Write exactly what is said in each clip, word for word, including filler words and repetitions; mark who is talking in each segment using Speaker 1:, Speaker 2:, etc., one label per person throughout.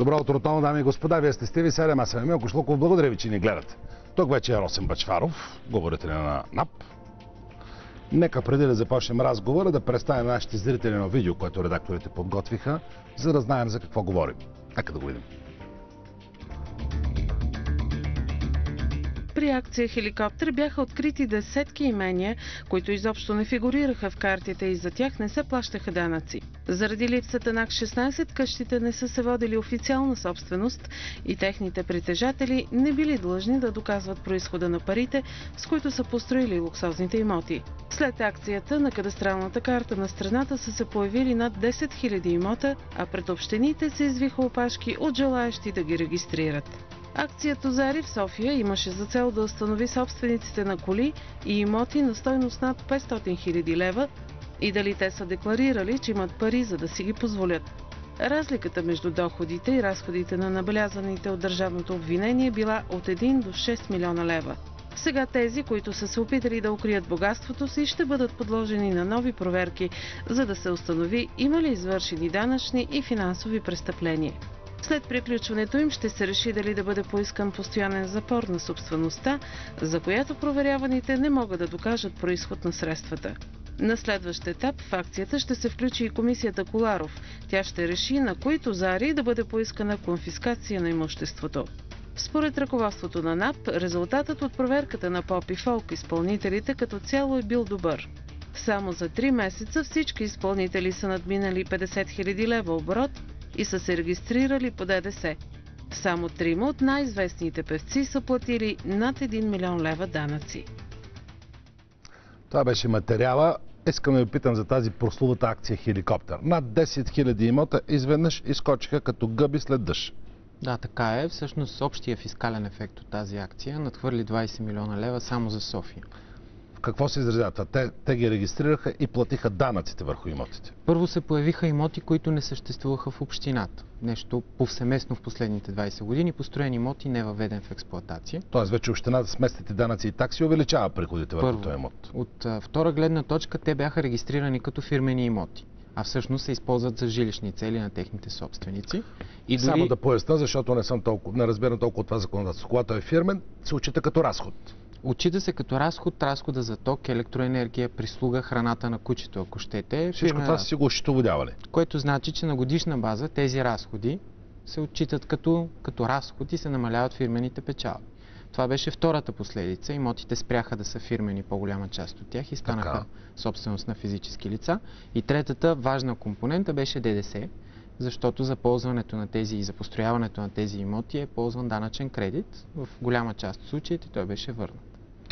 Speaker 1: Добро утро, отново, дами и господа. Вие сте Стиви седем, аз съм Емил Кошлуков. Благодаря ви, че ни гледате. Тук вече е Росен Бъчваров, говорителя на НАП. Нека преди да започнем разговора, да представим нашите зрители на видео, което редакторите подготвиха, за да знаем за какво говорим. Нека да го видим.
Speaker 2: При акция Хеликоптер бяха открити десетки имения, които изобщо не фигурираха в картите и за тях не се плащаха данъци. Заради липсата на Акт шестнайсет къщите не са се водили официална собственост и техните притежатели не били длъжни да доказват произхода на парите, с които са построили луксозните имоти. След акцията на кадастралната карта на страната са се появили над десет хиляди имота, а пред общините се извиха опашки от желаещи да ги регистрират. Акция Тозари в София имаше за цел да установи собствениците на коли и имоти на стойност над петстотин хиляди лева и дали те са декларирали, че имат пари, за да си ги позволят. Разликата между доходите и разходите на набелязаните от държавното обвинение била от един до шест милиона лева. Сега тези, които са се опитали да укрият богатството си, ще бъдат подложени на нови проверки, за да се установи има ли извършени данъчни и финансови престъпления. След приключването им ще се реши дали да бъде поискан постоянен запор на собствеността, за която проверяваните не могат да докажат произход на средствата. На следващ етап в акцията ще се включи и комисията Коларов. Тя ще реши на кои Тозари да бъде поискана конфискация на имуществото. Според ръководството на НАП, резултатът от проверката на Поп и Фолк изпълнителите като цяло е бил добър. Само за три месеца всички изпълнители са надминали петдесет хиляди лева оборот и са се регистрирали по ДДС. Само трима от най-известните певци са платили над един милион лева данъци.
Speaker 1: Това беше материала. Искам да ви питам за тази прословата акция Хеликоптер. Над десет хиляди имота изведнъж изкочиха като гъби след дъжд.
Speaker 3: Да, така е. Всъщност общия фискален ефект от тази акция надхвърли двайсет милиона лева само за София.
Speaker 1: Какво се изразява? Те, те ги регистрираха и платиха данъците върху имотите.
Speaker 3: Първо се появиха имоти, които не съществуваха в общината. Нещо повсеместно в последните двайсет години. Построени имоти не въведен в експлоатация.
Speaker 1: Тоест вече общината с местните данъци и такси увеличава приходите върху този имот.
Speaker 3: От а, втора гледна точка те бяха регистрирани като фирмени имоти, а всъщност се използват за жилищни цели на техните собственици. И дори...
Speaker 1: Само да поясня, защото не съм толкова, не разбирам толкова от това законодателство. Когато е фирмен, се отчита като разход.
Speaker 3: Отчита се като разход, разхода за ток, електроенергия, прислуга, храната на кучето, ако щете.
Speaker 1: Всичко това си го счетоводявали.
Speaker 3: Което значи, че на годишна база тези разходи се отчитат като, като разход и се намаляват фирмените печалби. Това беше втората последица. Имотите спряха да са фирмени, по-голяма част от тях, и станаха така собственост на физически лица. И третата важна компонента беше ДДС, защото за ползването на тези и за построяването на тези имоти е ползван данъчен кредит. В голяма част от случаите той беше върнат.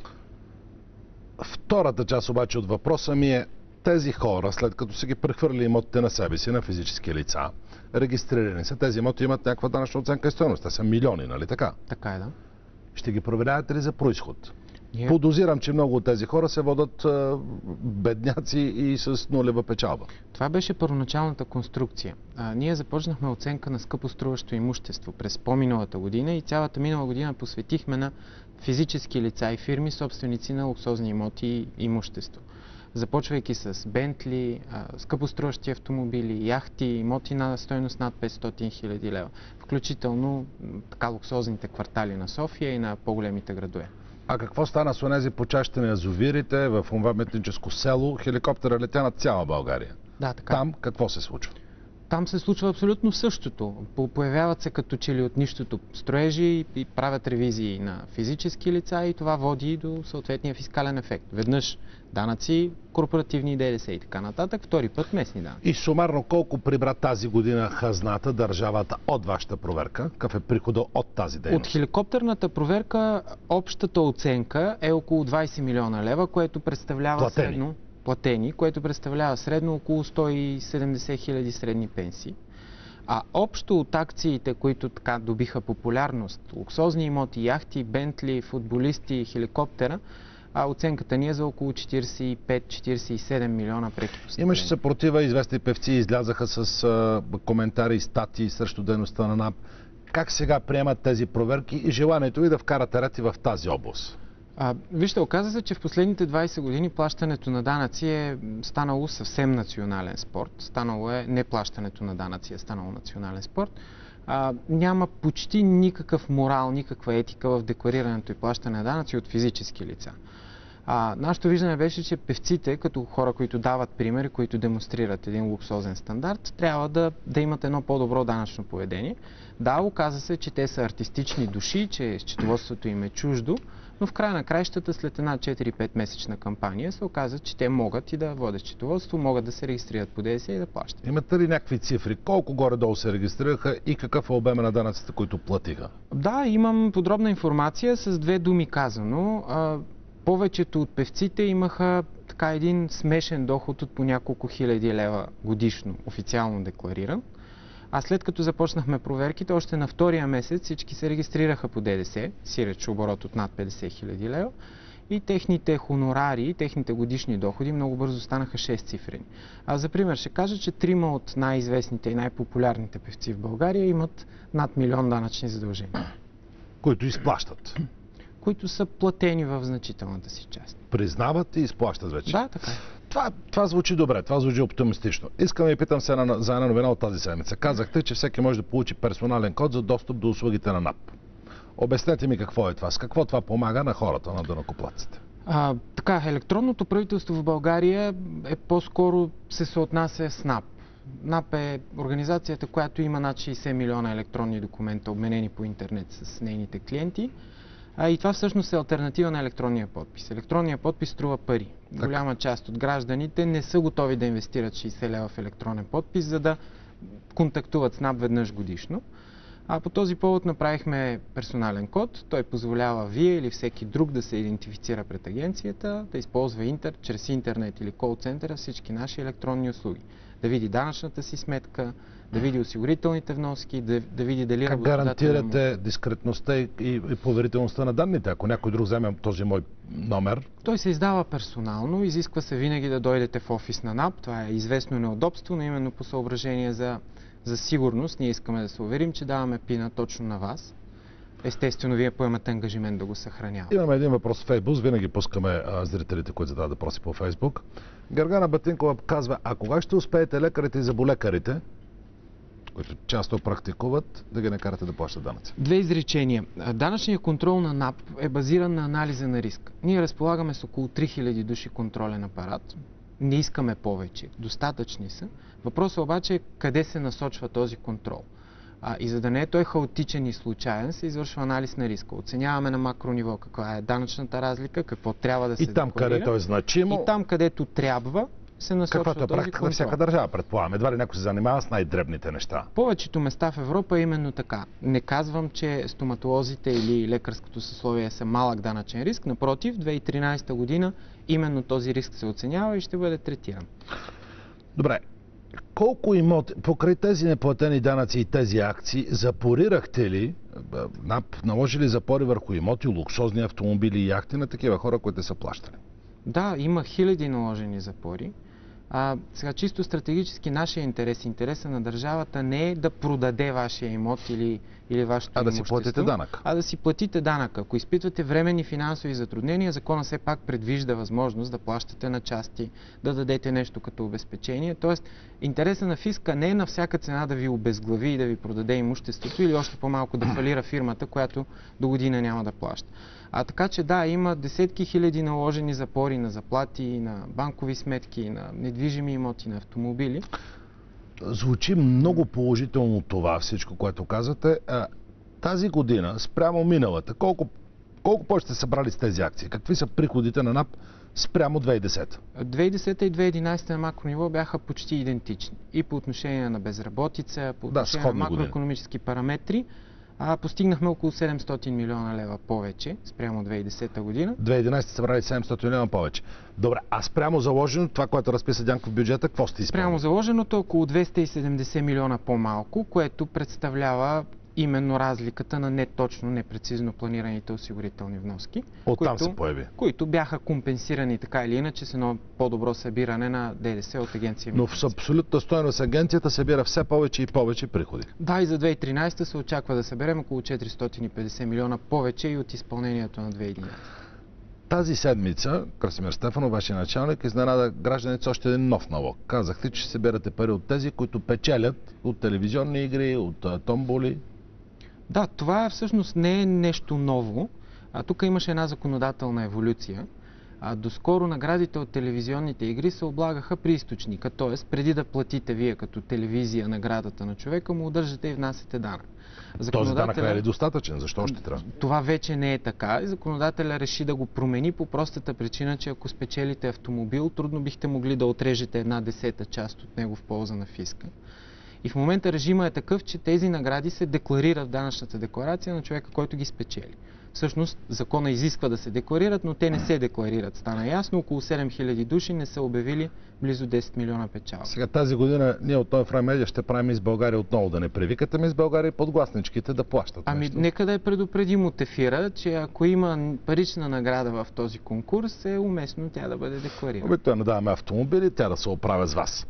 Speaker 1: Втората част обаче от въпроса ми е: тези хора, след като са ги прехвърли имотите на себе си, на физически лица, регистрирани са, тези имоти имат някаква данъчна оценка и стойност. Те са милиони, нали така?
Speaker 3: Така е, да.
Speaker 1: Ще ги проверявате ли за произход?
Speaker 3: Yeah.
Speaker 1: Подозирам, че много от тези хора се водят а, бедняци и с нулева печалба.
Speaker 3: Това беше първоначалната конструкция. А, ние започнахме оценка на скъпоструващо имущество през по-миналата година и цялата минала година посветихме на физически лица и фирми, собственици на луксозни имоти и имущество. Започвайки с Бентли, скъпоструващи автомобили, яхти, имоти на стойност над петстотин хиляди лева, включително така луксозните квартали на София и на по-големите градове.
Speaker 1: А какво стана с онези почащи на язовирите в това метническо село? Хеликоптера летя над цяла България.
Speaker 3: Да, така.
Speaker 1: Там какво се случва?
Speaker 3: Там се случва абсолютно същото. Появяват се като че ли от нищото строежи и правят ревизии на физически лица и това води до съответния фискален ефект. Веднъж данъци, корпоративни ДДС и така нататък, втори път местни данъци.
Speaker 1: И сумарно колко прибра тази година хазната, държавата, от вашата проверка? Какъв е прихода от тази дейност?
Speaker 3: От хеликоптерната проверка общата оценка е около двайсет милиона лева, което представлява
Speaker 1: платени.
Speaker 3: средно... платени, което представлява средно около сто и седемдесет хиляди средни пенсии. А общо от акциите, които така добиха популярност, луксозни имоти, яхти, Бентли, футболисти, хеликоптера, а оценката ни е за около четирийсет и пет до четирийсет и седем милиона преки постъпления.
Speaker 1: Имаше съпротива, известни певци излязаха с а, коментари и статии срещу дейността на НАП. Как сега приемат тези проверки и желанието ви да вкарате ред и в тази област?
Speaker 3: А, вижте, оказа се, че в последните двайсет години плащането на данъци е станало съвсем национален спорт. Станало е, не плащането на данъци е станало национален спорт. А, няма почти никакъв морал, никаква етика в декларирането и плащане на данъци от физически лица. А, нашето виждане беше, че певците, като хора, които дават примери, които демонстрират един луксозен стандарт, трябва да, да имат едно по-добро данъчно поведение. Да, оказа се, че те са артистични души, че счетоводството им е чуждо, но в края на краищата, след една четири-пет месечна кампания, се оказа, че те могат и да водят счетоводство, могат да се регистрират по ДДС и да плащат.
Speaker 1: Имате ли някакви цифри? Колко горе-долу се регистрираха и какъв е обема на данъците, които платиха?
Speaker 3: Да, имам подробна информация с две думи казано. А, повечето от певците имаха така един смешен доход от по няколко хиляди лева годишно, официално деклариран. А след като започнахме проверките, още на втория месец всички се регистрираха по ДДС, сиреч оборот от над петдесет хиляди лева, и техните хонорари, техните годишни доходи много бързо станаха шест цифрени. А за пример ще кажа, че трима от най-известните и най-популярните певци в България имат над милион данъчни задължения.
Speaker 1: Които изплащат.
Speaker 3: Които са платени в значителната си част.
Speaker 1: Признават и изплащат вече.
Speaker 3: Да, така.
Speaker 1: Това, това звучи добре, това звучи оптимистично. Искам да ви питам се на, за една новина от тази седмица. Казахте, че всеки може да получи персонален код за достъп до услугите на НАП. Обяснете ми какво е това, с какво това помага на хората, на данъкоплатците.
Speaker 3: А, така, електронното правителство в България е по-скоро се съотнася с НАП. НАП е организацията, която има над шейсет милиона електронни документа, обменени по интернет с нейните клиенти. А, и това всъщност е алтернатива на електронния подпис. Електронният подпис струва пари. Так. Голяма част от гражданите не са готови да инвестират шейсет лева в електронен подпис, за да контактуват с НАП веднъж годишно. А по този повод направихме персонален код. Той позволява вие или всеки друг да се идентифицира пред агенцията, да използва интер, чрез интернет или кол-центъра всички наши електронни услуги. Да види данъчната си сметка, да види осигурителните вноски, да, да види дали
Speaker 1: как гарантирате му... дискретността и, и, и поверителността на данните? Ако някой друг вземе този мой номер...
Speaker 3: Той се издава персонално, изисква се винаги да дойдете в офис на НАП. Това е известно неудобство, но именно по съображение за, за сигурност ние искаме да се уверим, че даваме пина точно на вас. Естествено, вие поемате ангажимент да го съхранявате.
Speaker 1: Имаме един въпрос в Фейсбук. Винаги пускаме а, зрителите, които задават въпроси по Фейсбук. Гергана Батинкова казва, а кога ще успеете лекарите и заболекарите, които често практикуват, да ги накарате да плащат данъци?
Speaker 3: Две изречения. Данъчният контрол на НАП е базиран на анализа на риска. Ние разполагаме с около три хиляди души контролен апарат. Не искаме повече. Достатъчни са. Въпросът обаче е къде се насочва този контрол. А, и за да не е той хаотичен и случайен, се извършва анализ на риска. Оценяваме на макро ниво каква е данъчната разлика, какво трябва да се
Speaker 1: декларира. И там, където е значимо.
Speaker 3: И там, където трябва, се насочва този контрол.
Speaker 1: Каквато е практика на всяка държава, предполагам. Едва ли някой се занимава с най-дребните неща.
Speaker 3: Повечето места в Европа е именно така. Не казвам, че стоматолозите или лекарското съсловие са малък данъчен риск. Напротив, две хиляди и тринадесета година именно този риск се оценява и ще бъде третиран.
Speaker 1: Добре. Колко имоти, покрай тези неплатени данъци и тези акции, запорирахте ли, НАП наложили запори върху имоти, луксозни автомобили и яхти на такива хора, които са плащали?
Speaker 3: Да, има хиляди наложени запори. А, сега чисто стратегически нашия интерес, интереса на държавата не е да продаде вашия имот или, или вашето
Speaker 1: а
Speaker 3: имущество,
Speaker 1: да си платите данък.
Speaker 3: А да си платите данък. Ако изпитвате временни финансови затруднения, закона все пак предвижда възможност да плащате на части, да дадете нещо като обезпечение. Тоест, интереса на фиска не е на всяка цена да ви обезглави и да ви продаде имуществото или още по-малко да фалира фирмата, която до година няма да плаща. А така че да, има десетки хиляди наложени запори на заплати, на банкови сметки, на недвижими имоти, на автомобили.
Speaker 1: Звучи много положително това всичко, което казвате. Тази година, спрямо миналата, колко, колко повече сте събрали с тези акции? Какви са приходите на НАП спрямо две хиляди и десета?
Speaker 3: две хиляди и десета и две хиляди и единадесета на макро ниво бяха почти идентични. И по отношение на безработица, по отношение да, на макроекономически параметри. А постигнахме около седемстотин милиона лева повече спрямо две хиляди и десета година.
Speaker 1: две хиляди и единадесета събрали седемстотин милиона повече. Добре, а спрямо заложено, това, което разписа Дянков в бюджета, какво сте изпълнили?
Speaker 3: Спрямо заложеното е около двеста и седемдесет милиона по-малко, което представлява именно разликата на неточно, непрецизно планираните осигурителни вноски.
Speaker 1: Оттам се появи.
Speaker 3: Които бяха компенсирани така или иначе с едно по-добро събиране на ДДС от агенция
Speaker 1: Но в абсолютна стойност агенцията събира все повече и повече приходи.
Speaker 3: Да, и за две хиляди и тринадесета се очаква да съберем около четиристотин и петдесет милиона повече и от изпълнението на две хиляди и единадесета.
Speaker 1: Тази седмица Красимир Стефанов, вашия началник, изненада гражданите с още един нов налог. Казахте, че събирате пари от тези, които печелят от телевизионни игри, от а, томболи.
Speaker 3: Да, това всъщност не е нещо ново. А, тук имаше една законодателна еволюция. А, доскоро наградите от телевизионните игри се облагаха при източника, т.е. преди да платите вие като телевизия наградата на човека, му удържате и внасяте данък.
Speaker 1: Този данък не е ли достатъчен? Защо още трябва?
Speaker 3: Това вече не е така и законодателя реши да го промени по простата причина, че ако спечелите автомобил, трудно бихте могли да отрежете една десета част от него в полза на фиска. И в момента режима е такъв, че тези награди се декларират в данъчната декларация на човека, който ги спечели. Всъщност закона изисква да се декларират, но те не се декларират. Стана ясно, около седем хиляди души не са обявили близо десет милиона печалба.
Speaker 1: Сега тази година ние от Нов Медиа ще правим из България отново. Да не привикате ми из България подгласничките да плащат
Speaker 3: Ами
Speaker 1: нещо.
Speaker 3: нека да я предупредим от ефира, че ако има парична награда в този конкурс, е уместно тя да бъде декларирана.
Speaker 1: Обикновено даваме автомобили, тя да се оправя с вас.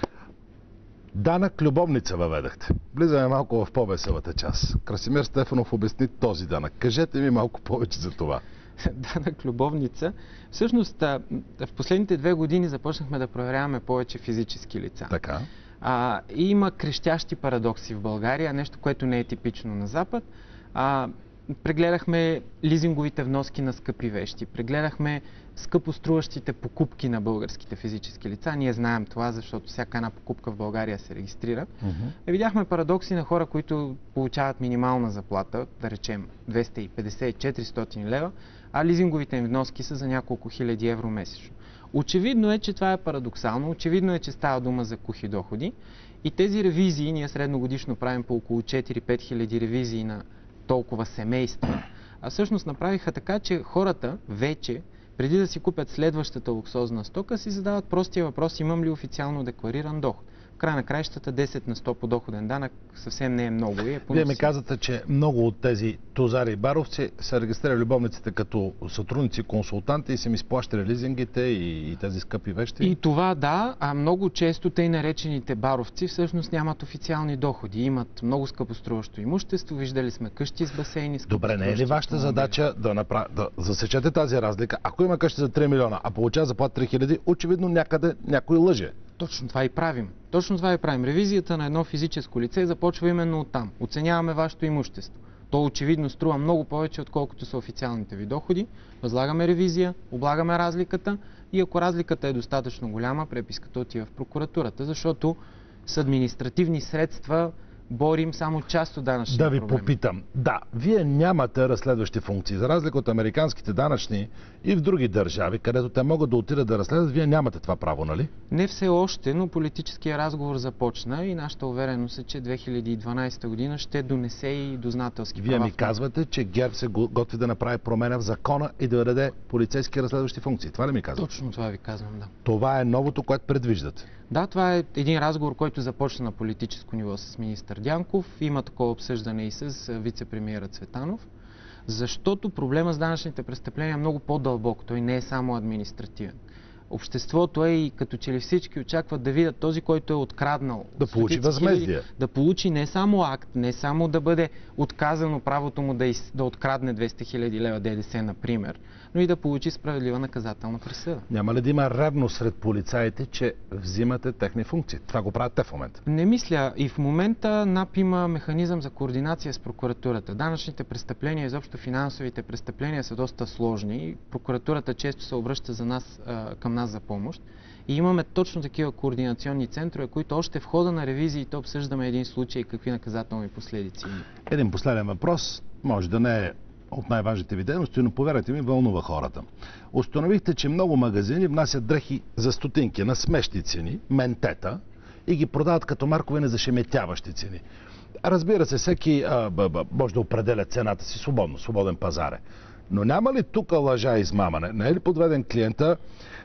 Speaker 1: Данък любовница въведахте. Влизаме малко в по-веселата част. Красимир Стефанов обясни този данък. Кажете ми малко повече за това.
Speaker 3: Данък любовница. Всъщност, в последните две години започнахме да проверяваме повече физически лица.
Speaker 1: Така.
Speaker 3: А, и има крещящи парадокси в България, нещо, което не е типично на Запад. А, прегледахме лизинговите вноски на скъпи вещи, прегледахме скъпо струващите покупки на българските физически лица. Ние знаем това, защото всяка една покупка в България се регистрира. Uh-huh. Видяхме парадокси на хора, които получават минимална заплата, да речем двеста и петдесет до четиристотин лева, а лизинговите им вноски са за няколко хиляди евро месечно. Очевидно е, че това е парадоксално, очевидно е, че става дума за кухи доходи и тези ревизии, ние средногодишно правим по около четири-пет хиляди ревизии на толкова семейства, а всъщност направиха така, че хората вече, преди да си купят следващата луксозна стока, си задават простия въпрос: имам ли официално деклариран доход? В край на краищата десет на сто подоходен данък съвсем не е много. И е
Speaker 1: Вие ми казвате, че много от тези тузари и баровци са регистрирали любовниците като сътрудници, консултанти и са ми изплащали лизингите и, и тези скъпи вещи.
Speaker 3: И това да, а много често тъй наречените баровци всъщност нямат официални доходи. Имат много скъпоструващо имущество, виждали сме къщи с басейни.
Speaker 1: Добре, не е ли вашата задача да, направ... да засечете тази разлика? Ако има къща за три милиона, а получава заплата три хиляди, очевидно някъде някой лъже.
Speaker 3: Точно това и правим. Точно това и правим. Ревизията на едно физическо лице започва именно оттам. Оценяваме вашето имущество. То очевидно струва много повече, отколкото са официалните ви доходи. Възлагаме ревизия, облагаме разликата и ако разликата е достатъчно голяма, преписката отива в прокуратурата, защото с административни средства борим само част от данъчния
Speaker 1: Да ви
Speaker 3: проблем.
Speaker 1: попитам. Да, вие нямате разследващи функции. За разлика от американските данъчни и в други държави, където те могат да отидат да разследват, вие нямате това право, нали?
Speaker 3: Не все още, но политическия разговор започна и нашата увереност е, че две хиляди и дванадесета година ще донесе и дознателски
Speaker 1: Вие
Speaker 3: права.
Speaker 1: ми казвате, че ГЕРБ се готви да направи промена в закона и да даде полицейски разследващи функции. Това ли ми казвате?
Speaker 3: Точно това ви казвам, да.
Speaker 1: Това е новото, което предвиждате.
Speaker 3: Да, това е един разговор, който започна на политическо ниво с министър Дянков. Има такова обсъждане и с вице-премиера Цветанов, защото проблема с данъчните престъпления е много по-дълбок. Той не е само административен. Обществото е и като че ли всички очакват да видят този, който е откраднал.
Speaker 1: Да получи възмездие.
Speaker 3: Да получи не само акт, не само да бъде отказано правото му да, из, да открадне двеста хиляди лева ДДС, например, но и да получи справедлива наказателна присъда.
Speaker 1: Няма ли да има ревност сред полицаите, че взимате техни функции? Това го правят те в момента.
Speaker 3: Не мисля. И в момента НАП има механизъм за координация с прокуратурата. Данъчните престъпления, изобщо финансовите престъпления са доста сложни. Прокуратурата често се обръща за нас, към нас за помощ. И имаме точно такива координационни центрове, които още в хода на ревизиите обсъждаме един случай и какви наказателни последици има.
Speaker 1: Един последен въпрос. Може да не е от най-важните ви дейности, но повярвайте ми, вълнува хората. Установихте, че много магазини внасят дрехи за стотинки на смешни цени, ментета, и ги продават като маркове на зашеметяващи цени. Разбира се, всеки а, б, б, може да определя цената си свободно, свободен пазар е. Но няма ли тук лъжа и измамане? Не е ли подведен клиента?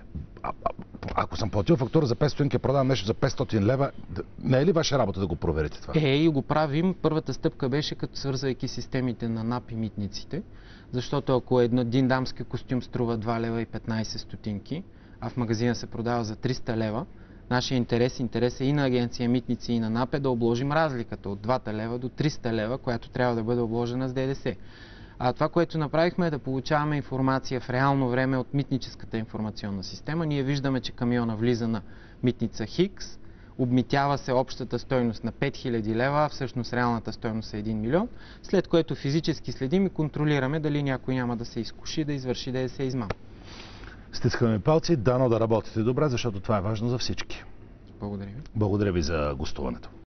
Speaker 1: А, а, ако съм платил фактура за петстотин и продавам нещо за петстотин лева, не е ли ваша работа да го проверите това?
Speaker 3: Е, и го правим. Първата стъпка беше като свързвайки системите на НАП и митниците, защото ако един дамски костюм струва два лева и петнадесет стотинки, а в магазина се продава за триста лева, нашия интерес, интерес е и на агенция Митници и на НАП е да обложим разликата от два лева до триста лева, която трябва да бъде обложена с ДДС. А това, което направихме, е да получаваме информация в реално време от митническата информационна система. Ние виждаме, че камиона влиза на митница Хикс, обмитява се общата стойност на пет хиляди лева, а всъщност реалната стойност е един милион, след което физически следим и контролираме дали някой няма да се изкуши да извърши ДДС измама.
Speaker 1: Стискаме палци, дано да работите добре, защото това е важно за всички.
Speaker 3: Благодаря ви.
Speaker 1: Благодаря ви за гостуването.